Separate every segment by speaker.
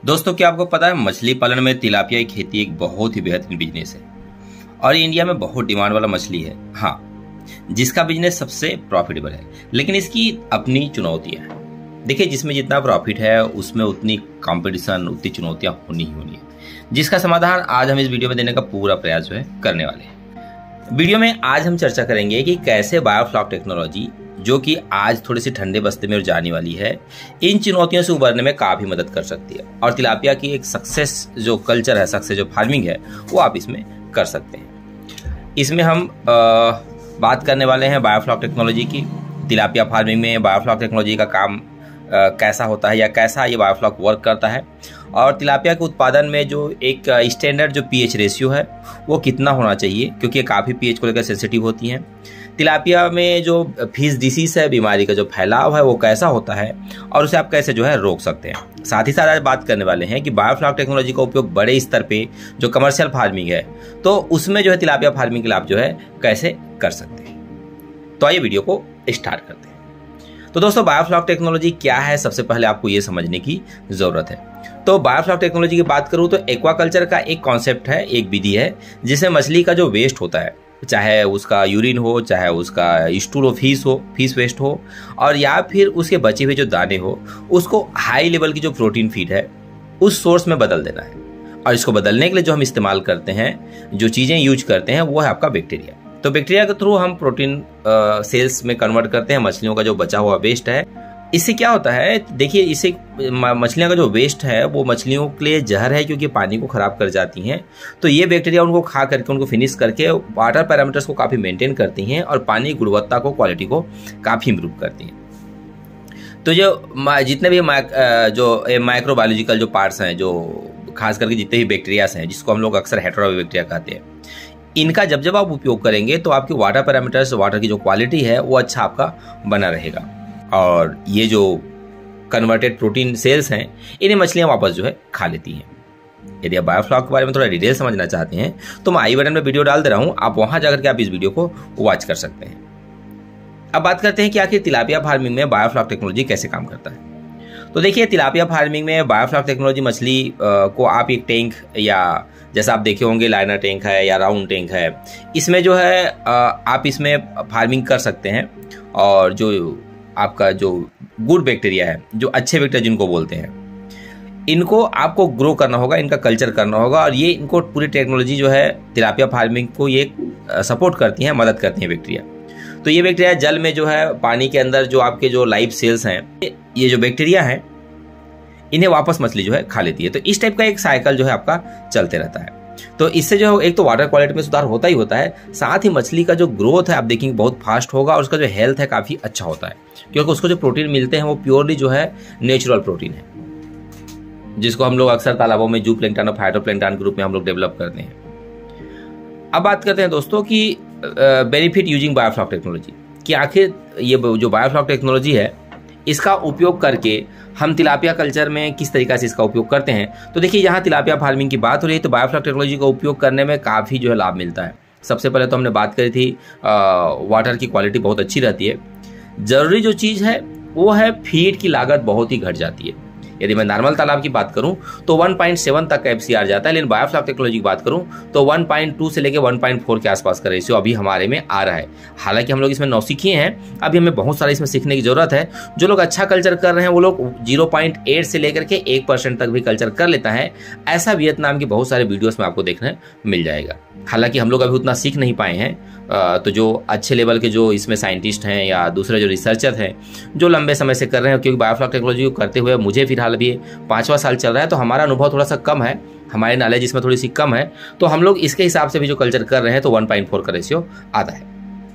Speaker 1: दोस्तों, क्या आपको पता है मछली पालन में तिलापिया की खेती एक बहुत ही बेहतरीन बिजनेस है और ये इंडिया में बहुत डिमांड वाला मछली है। हाँ, जिसका बिजनेस सबसे प्रॉफिटेबल है, लेकिन इसकी अपनी चुनौतियां हैं। देखिए, जिसमें जितना प्रॉफिट है उसमें उतनी कंपटीशन, उतनी चुनौतियां होनी ही होनी है, जिसका समाधान आज हम इस वीडियो में देने का पूरा प्रयास जो है करने वाले हैं। वीडियो में आज हम चर्चा करेंगे कि कैसे बायोफ्लॉक टेक्नोलॉजी, जो कि आज थोड़ी सी ठंडे बस्ते में जाने वाली है, इन चुनौतियों से उबरने में काफी मदद कर सकती है और तिलापिया की एक सक्सेस जो कल्चर है, सक्सेस जो फार्मिंग है, वो आप इसमें कर सकते हैं। इसमें हम बात करने वाले हैं बायोफ्लॉक टेक्नोलॉजी की। तिलापिया फार्मिंग में बायोफ्लॉक टेक्नोलॉजी का काम कैसा होता है या कैसा ये बायोफ्लॉक वर्क करता है, और तिलापिया के उत्पादन में जो एक स्टैंडर्ड जो पीएच रेशियो है वो कितना होना चाहिए, क्योंकि ये काफ़ी पीएच को लेकर सेंसिटिव होती हैं। तिलापिया में जो फिश डिसीज है, बीमारी का जो फैलाव है, वो कैसा होता है और उसे आप कैसे जो है रोक सकते हैं। साथ ही साथ आज बात करने वाले हैं कि बायोफ्लॉक टेक्नोलॉजी का उपयोग बड़े स्तर पे जो कमर्शियल फार्मिंग है, तो उसमें जो है तिलापिया फार्मिंग के लिए आप जो है कैसे कर सकते हैं। तो आइए वीडियो को स्टार्ट करते हैं। तो दोस्तों, बायोफ्लॉक टेक्नोलॉजी क्या है, सबसे पहले आपको ये समझने की जरूरत है। तो बायोफ्लॉक टेक्नोलॉजी की बात करूं तो एक्वाकल्चर का एक कॉन्सेप्ट है, एक विधि है, जिसमें मछली का जो वेस्ट होता है, चाहे उसका यूरिन हो, चाहे उसका स्टूल हो, फिश वेस्ट हो, और या फिर उसके बचे हुए जो दाने हो, उसको हाई लेवल की जो प्रोटीन फीड है उस सोर्स में बदल देना है। और इसको बदलने के लिए जो हम इस्तेमाल करते हैं, जो चीज़ें यूज करते हैं, वो है आपका बैक्टीरिया। तो बैक्टीरिया के थ्रू हम प्रोटीन सेल्स में कन्वर्ट करते हैं मछलियों का जो बचा हुआ वेस्ट है। इससे क्या होता है, देखिए, इससे मछलियों का जो वेस्ट है वो मछलियों के लिए जहर है, क्योंकि पानी को खराब कर जाती हैं। तो ये बैक्टीरिया उनको खा करके, उनको फिनिश करके वाटर पैरामीटर्स को काफ़ी मेंटेन करती हैं और पानी की गुणवत्ता को, क्वालिटी को काफ़ी इंप्रूव करती हैं। तो जो जितने भी जो माइक्रोबायोलॉजिकल जो पार्ट्स हैं, जो खास करके जितने भी बैक्टीरियाज हैं, जिसको हम लोग अक्सर हेटेरोबैक्टीरिया कहते हैं, इनका जब आप उपयोग करेंगे तो आपके वाटर पैरामीटर्स, वाटर की जो क्वालिटी है वो अच्छा आपका बना रहेगा। और ये जो कन्वर्टेड प्रोटीन सेल्स हैं, इन्हें मछलियां वापस जो है खा लेती हैं। यदि आप बायोफ्लॉक के बारे में थोड़ा डिटेल समझना चाहते हैं तो मैं आई बटन में वीडियो डाल दे रहा हूं, आप वहां जाकर के आप इस वीडियो को वॉच कर सकते हैं। अब बात करते हैं कि आखिर तिलापिया फार्मिंग में बायोफ्लॉक टेक्नोलॉजी कैसे काम करता है। तो देखिए, तिलापिया फार्मिंग में बायोफ्लॉक टेक्नोलॉजी मछली को आप एक टैंक, या जैसा आप देखे होंगे लाइनर टैंक है या राउंड टैंक है, इसमें जो है आप इसमें फार्मिंग कर सकते हैं। और जो आपका जो गुड बैक्टीरिया है, जो अच्छे बैक्टीरिया जिनको बोलते हैं, इनको आपको ग्रो करना होगा, इनका कल्चर करना होगा। और ये इनको पूरी टेक्नोलॉजी जो है तिलापिया फार्मिंग को ये सपोर्ट करती हैं, मदद करती हैं बैक्टीरिया। तो ये बैक्टीरिया जल में जो है, पानी के अंदर जो आपके जो लाइव सेल्स हैं, ये जो बैक्टीरिया हैं, इन्हें वापस मछली जो है खा लेती है। तो इस टाइप का एक साइकिल जो है आपका चलते रहता है। तो इससे जो एक तो वाटर क्वालिटी में सुधार होता ही होता है, साथ ही मछली का जो ग्रोथ है आप देखेंगे बहुत फास्ट होगा, और उसका जो हेल्थ है काफ़ी अच्छा होता है, क्योंकि उसको जो प्रोटीन मिलते हैं वो प्योरली जो है नेचुरल प्रोटीन है, जिसको हम लोग अक्सर तालाबों में जू प्लैंक्टन और फाइटोप्लैंक्टन के रूप में हम लोग डेवलप करते हैं। अब बात करते हैं दोस्तों कि बेनिफिट यूजिंग बायोफ्लॉक टेक्नोलॉजी, कि आखिर ये जो बायोफ्लॉक टेक्नोलॉजी है, इसका उपयोग करके हम तिलापिया कल्चर में किस तरीके से इसका उपयोग करते हैं। तो देखिए, यहाँ तिलापिया फार्मिंग की बात हो रही है तो बायोफ्लॉक टेक्नोलॉजी का उपयोग करने में काफ़ी जो है लाभ मिलता है। सबसे पहले तो हमने बात करी थी वाटर की क्वालिटी बहुत अच्छी रहती है। ज़रूरी जो चीज़ है वो है फीड की लागत बहुत ही घट जाती है। यदि मैं नॉर्मल तालाब की बात करूं तो 1.7 तक का FCR जाता है, लेकिन बायोफ्लॉक टेक्नोलॉजी की बात करूं तो 1.2 से लेकर 1.4 के आसपास का रेशियो अभी हमारे में आ रहा है। हालांकि हम लोग इसमें नौसिखिए हैं, अभी हमें बहुत सारा इसमें सीखने की जरूरत है। जो लोग अच्छा कल्चर कर रहे हैं वो लोग 0.8 से लेकर के 1% तक भी कल्चर कर लेता है। ऐसा वियतनाम की बहुत सारे वीडियोस में आपको देखने मिल जाएगा। हालांकि हम लोग अभी उतना सीख नहीं पाए हैं, तो जो अच्छे लेवल के जो इसमें साइंटिस्ट हैं या दूसरे जो रिसर्चर हैं, जो लंबे समय से कर रहे हैं, क्योंकि बायोफ्लॉक टेक्नोलॉजी को करते हुए मुझे फिलहाल अभी 5वां साल चल रहा है, तो हमारा अनुभव थोड़ा सा कम है, हमारी नॉलेज इसमें थोड़ी सी कम है। तो हम लोग इसके हिसाब से भी जो कल्चर कर रहे हैं तो 1.4 का रेशियो आता है।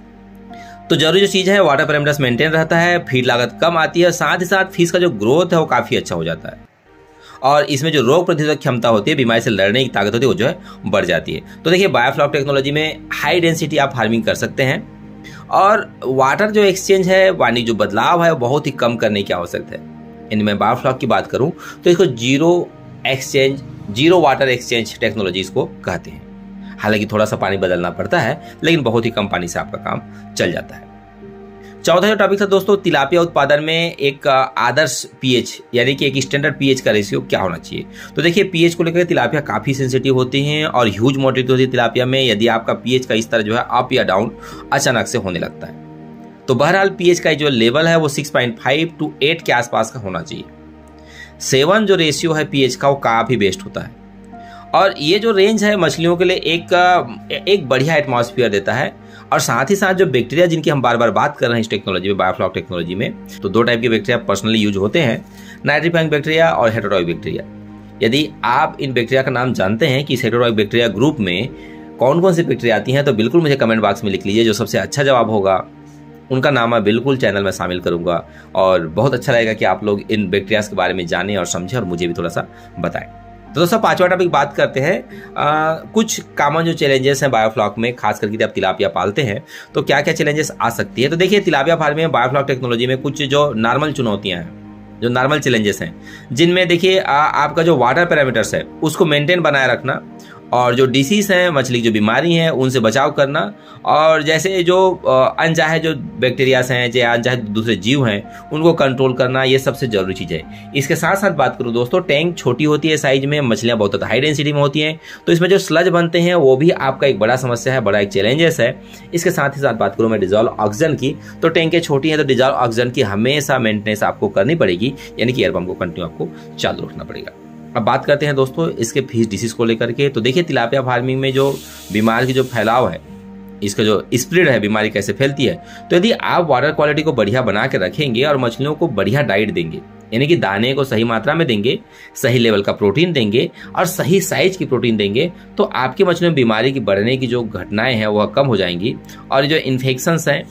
Speaker 1: तो जरूरी जो चीज़ है, वाटर पैरामीटर्स मेंटेन रहता है, फीड लागत कम आती है, साथ ही साथ फिश का जो ग्रोथ है वो काफ़ी अच्छा हो जाता है, और इसमें जो रोग प्रतिरोधक क्षमता होती है, बीमारी से लड़ने की ताकत होती है, वो जो है बढ़ जाती है। तो देखिए, बायोफ्लॉक टेक्नोलॉजी में हाई डेंसिटी आप फार्मिंग कर सकते हैं, और वाटर जो एक्सचेंज है, पानी जो बदलाव है, बहुत ही कम करने की आवश्यकता है। इनमें बायोफ्लॉक की बात करूं तो इसको जीरो वाटर एक्सचेंज टेक्नोलॉजी इसको कहते हैं। हालांकि थोड़ा सा पानी बदलना पड़ता है, लेकिन बहुत ही कम पानी से आपका काम चल जाता है। चौथा जो टॉपिक था दोस्तों, तिलापिया उत्पादन में एक आदर्श पीएच यानी कि एक स्टैंडर्ड पीएच का रेशियो क्या होना चाहिए। तो देखिए पीएच को लेकर तिलापिया काफी सेंसिटिव होती हैं और ह्यूज मोर्टेलिटी होती है तिलापिया में यदि आपका पीएच का स्तर जो है अप या डाउन अचानक से होने लगता है। तो बहरहाल पीएच का जो लेवल है वो 6.5 to 8 के आसपास का होना चाहिए। 7 जो रेशियो है पीएच का वो काफी बेस्ट होता है और ये जो रेंज है मछलियों के लिए एक बढ़िया एटमॉस्फेयर देता है। और साथ ही साथ जो बैक्टीरिया जिनकी हम बार बार बात कर रहे हैं इस टेक्नोलॉजी में, बायोफ्लॉक टेक्नोलॉजी में, तो 2 टाइप के बैक्टीरिया पर्सनली यूज होते हैं, नाइट्रीफाइंग बैक्टीरिया और हेटेरोइक बैक्टीरिया। यदि आप इन बैक्टीरिया का नाम जानते हैं कि इस हेटेरोइक बैक्टीरिया ग्रुप में कौन कौन सी बैक्टीरिया आती हैं तो बिल्कुल मुझे कमेंट बॉक्स में लिख लीजिए। जो सबसे अच्छा जवाब होगा उनका नाम मैं बिल्कुल चैनल में शामिल करूंगा और बहुत अच्छा रहेगा कि आप लोग इन बैक्टीरियाज के बारे में जानें और समझें और मुझे भी थोड़ा सा बताएं। तो दोस्तों 5वां टॉपिक बात करते हैं कुछ कॉमन जो चैलेंजेस हैं बायोफ्लॉक में, खास करके जब आप तिलापिया पालते हैं तो क्या क्या चैलेंजेस आ सकती है। तो देखिए तिलापिया फार्मिंग में बायोफ्लॉक टेक्नोलॉजी में कुछ जो नॉर्मल चुनौतियां हैं, जो नॉर्मल चैलेंजेस हैं, जिनमें देखिए आपका जो वाटर पैरामीटर्स है उसको मेंटेन बनाए रखना और जो डिसीज हैं, मछली की जो बीमारी हैं उनसे बचाव करना और जैसे जो अनचाहे जो बैक्टीरियाज हैं या अनचाहे दूसरे जीव हैं उनको कंट्रोल करना, ये सबसे जरूरी चीज़ है। इसके साथ साथ बात करूँ दोस्तों, टैंक छोटी होती है साइज में, मछलियाँ बहुत हाई डेंसिटी में होती हैं तो इसमें जो स्लज बनते हैं वो भी आपका एक बड़ा समस्या है, बड़ा एक चैलेंजेस है। इसके साथ ही साथ बात करूँ मैं डिजॉल्व ऑक्सीजन की, तो टैंकें छोटी हैं तो डिजॉल्व ऑक्सीजन की हमेशा मेंटेनेंस आपको करनी पड़ेगी, यानी कि एयर पंप को कंटिन्यू आपको चालू रखना पड़ेगा। अब बात करते हैं दोस्तों इसके फिश डिसीज को लेकर के। तो देखिए तिलापिया फार्मिंग में जो बीमारी की जो फैलाव है, इसका जो स्प्रेड है, बीमारी कैसे फैलती है, तो यदि आप वाटर क्वालिटी को बढ़िया बना के रखेंगे और मछलियों को बढ़िया डाइट देंगे, यानी कि दाने को सही मात्रा में देंगे, सही लेवल का प्रोटीन देंगे और सही साइज की प्रोटीन देंगे, तो आपकी मछलियों में बीमारी की बढ़ने की जो घटनाएं हैं वह कम हो जाएंगी और जो इन्फेक्शंस हैं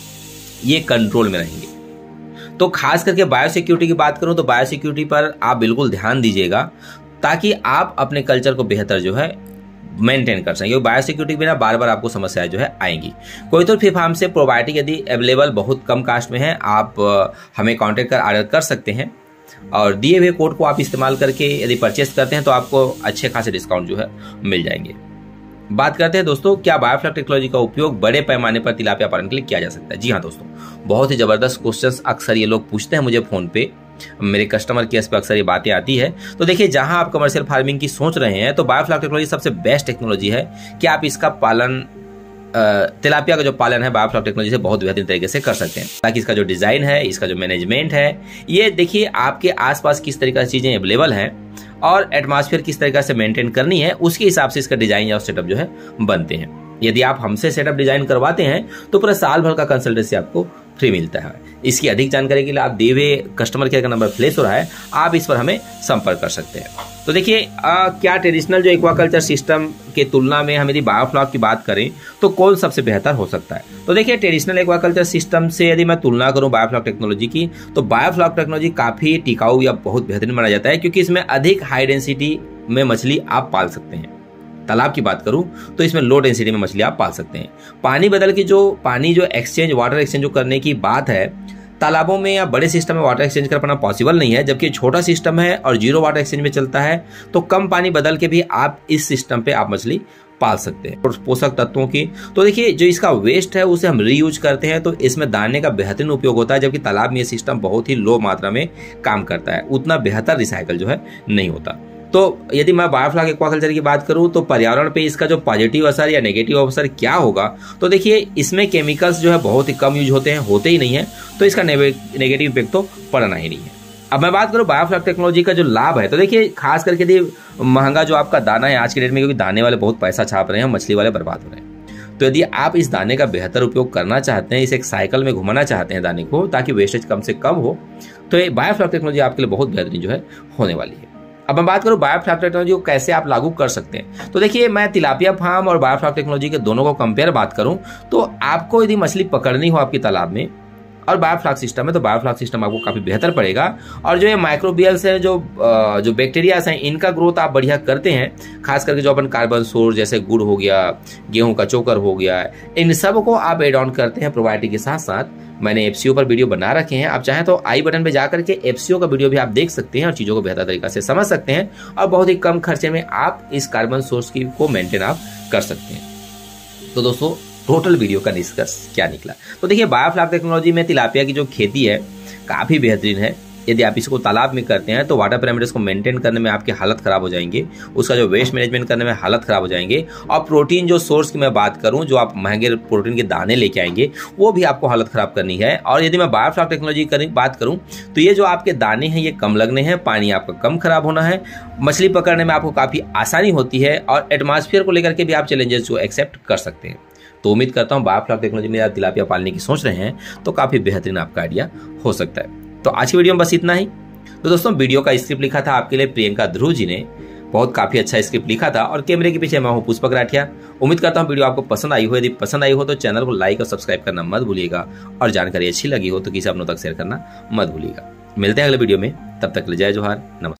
Speaker 1: ये कंट्रोल में रहेंगे। तो खास करके बायोसिक्योरिटी की बात करूं तो बायोसिक्योरिटी पर आप बिल्कुल ध्यान दीजिएगा ताकि आप अपने कल्चर को बेहतर जो है मेंटेन कर सकें। बायोसिक्योरिटी के बिना बार बार आपको समस्याएं जो है आएंगी। कोई तो फिर फार्म से प्रोबायोटिक यदि अवेलेबल बहुत कम कास्ट में है, आप हमें कांटेक्ट कर ऑर्डर कर सकते हैं और दिए हुए कोड को आप इस्तेमाल करके यदि परचेस करते हैं तो आपको अच्छे खासे डिस्काउंट जो है मिल जाएंगे। बात करते हैं दोस्तों, क्या बायोफ्लॉक टेक्नोलॉजी का उपयोग बड़े पैमाने पर तिलापिया पालन के लिए किया जा सकता है। जी हाँ दोस्तों, बहुत ही जबरदस्त क्वेश्चंस अक्सर ये लोग पूछते हैं मुझे फोन पे, मेरे कस्टमर केयर पे अक्सर ये बातें आती है। तो देखिए जहां आप कमर्शियल फार्मिंग की सोच रहे हैं तो बायोफ्लॉक टेक्नोलॉजी सबसे बेस्ट टेक्नोलॉजी है कि आप इसका पालन, तिलापिया का जो पालन है बायोफ्लॉक टेक्नोलॉजी से बहुत बेहतरीन तरीके से कर सकते हैं। ताकि इसका जो डिजाइन है, इसका जो मैनेजमेंट है, ये देखिए आपके आसपास किस तरीके से चीजें अवेलेबल हैं और एटमॉस्फेयर किस तरीके से मेंटेन करनी है, उसके हिसाब से इसका डिजाइन या सेटअप जो है बनते हैं। यदि आप हमसे सेटअप डिजाइन करवाते हैं तो पूरा साल भर का कंसल्टेंसी आपको फ्री मिलता है। इसकी अधिक जानकारी के लिए आप दिए हुए कस्टमर केयर का नंबर फ्लैश हो रहा है, आप इस पर हमें संपर्क कर सकते हैं। तो देखिए क्या ट्रेडिशनल जो एक्वाकल्चर सिस्टम के तुलना में हम यदि बायोफ्लॉक की बात करें तो कौन सबसे बेहतर हो सकता है। तो देखिए ट्रेडिशनल एक्वाकल्चर सिस्टम से यदि मैं तुलना करूं बायोफ्लॉक टेक्नोलॉजी की, तो बायोफ्लॉक टेक्नोलॉजी काफी टिकाऊ या बहुत बेहतरीन माना जाता है क्योंकि इसमें अधिक हाई डेंसिटी में मछली आप पाल सकते हैं। तालाब की बात करूं तो इसमें लो डेंसिटी में मछली आप पाल सकते हैं। पानी बदल के जो पानी जो एक्सचेंज, वाटर एक्सचेंज जो करने की बात है, तालाबों में या बड़े सिस्टम में वाटर एक्सचेंज कर पाना पॉसिबल नहीं है, जबकि छोटा सिस्टम है और जीरो वाटर एक्सचेंज में चलता है तो कम पानी बदल के भी आप इस सिस्टम पे आप मछली पाल सकते हैं। और पोषक तत्वों की तो देखिए जो इसका वेस्ट है उसे हम रीयूज करते हैं तो इसमें दाने का बेहतरीन उपयोग होता है, जबकि तालाब में ये सिस्टम बहुत ही लो मात्रा में काम करता है, उतना बेहतर रिसाइकल जो है नहीं होता। तो यदि मैं बायोफ्लॉक एक्वाकल्चर की बात करूं तो पर्यावरण पे इसका जो पॉजिटिव असर या नेगेटिव असर क्या होगा, तो देखिए इसमें केमिकल्स जो है बहुत ही कम यूज होते हैं, होते ही नहीं है, तो इसका नेगेटिव इम्पैक्ट तो पड़ना ही नहीं है। अब मैं बात करूं बायोफ्लॉक टेक्नोलॉजी का जो लाभ है, तो देखिए खास करके यदि महंगा जो आपका दाना है आज के डेट में, क्योंकि दाने वाले बहुत पैसा छाप रहे हैं, मछली वाले बर्बाद हो रहे हैं, तो यदि आप इस दाने का बेहतर उपयोग करना चाहते हैं, इसे एक साइकिल में घुमाना चाहते हैं दाने को ताकि वेस्टेज कम से कम हो, तो ये बायोफ्लॉक टेक्नोलॉजी आपके लिए बहुत बेहतरीन जो है होने वाली है। अब मैं बात करूं बायोफ्लॉक टेक्नोलॉजी को कैसे आप लागू कर सकते हैं, तो देखिए मैं तिलापिया फार्म और बायोफ्लॉक टेक्नोलॉजी के दोनों को कंपेयर बात करूं तो आपको यदि मछली पकड़नी हो आपकी तालाब में और बायोफ्लॉक सिस्टम है तो बायोफ्लॉक सिस्टम आपको काफी बेहतर पड़ेगा। और जो ये माइक्रोबियल्स है, जो बैक्टीरियाज हैं, इनका ग्रोथ आप बढ़िया करते हैं, खास करके जो अपन कार्बन सोर्स जैसे गुड़ हो गया, गेहूं का चोकर हो गया, इन सब को आप एड ऑन करते हैं प्रोबायोटिक के साथ साथ। मैंने एफसीओ पर वीडियो बना रखे हैं, आप चाहें तो आई बटन पे जाकर के एफसीओ का वीडियो भी आप देख सकते हैं और चीजों को बेहतर तरीका से समझ सकते हैं और बहुत ही कम खर्चे में आप इस कार्बन सोर्स की को मेंटेन आप कर सकते हैं। तो दोस्तों टोटल वीडियो का निष्कर्ष क्या निकला। तो देखिए, बायोफ्लॉक टेक्नोलॉजी में तिलापिया की जो खेती है काफ़ी बेहतरीन है। यदि आप इसको तालाब में करते हैं तो वाटर पैरामीटर्स को मेंटेन करने में आपकी हालत ख़राब हो जाएंगे, उसका जो वेस्ट मैनेजमेंट करने में हालत ख़राब हो जाएंगे, और प्रोटीन जो सोर्स की मैं बात करूं, जो आप महंगे प्रोटीन के दाने लेके आएंगे, वो भी आपको हालत ख़राब करनी है। और यदि मैं बायोफ्लॉक टेक्नोलॉजी की बात करूं तो ये जो आपके दाने हैं ये कम लगने हैं, पानी आपका कम खराब होना है, मछली पकड़ने में आपको काफ़ी आसानी होती है, और एटमॉस्फेयर को लेकर के भी आप चैलेंजेस को एक्सेप्ट कर सकते हैं। तो उम्मीद करता हूँ बायोफ्लॉक टेक्नोलॉजी में आप तिलापिया पालने की सोच रहे हैं तो काफ़ी बेहतरीन आपका आइडिया हो सकता है। तो आज की वीडियो में बस इतना ही। तो दोस्तों, वीडियो का स्क्रिप्ट लिखा था आपके लिए प्रियंका ध्रुव जी ने, बहुत काफ़ी अच्छा स्क्रिप्ट लिखा था, और कैमरे के पीछे मैं हूँ पुष्पक राठिया। उम्मीद करता हूँ वीडियो आपको पसंद आई हो। यदि पसंद आई हो तो चैनल को लाइक और सब्सक्राइब करना मत भूलिएगा, और जानकारी अच्छी लगी हो तो किसी अपनों तक शेयर करना मत भूलिएगा। मिलते हैं अगले वीडियो में, तब तक ले जय जोहार, नमस्कार।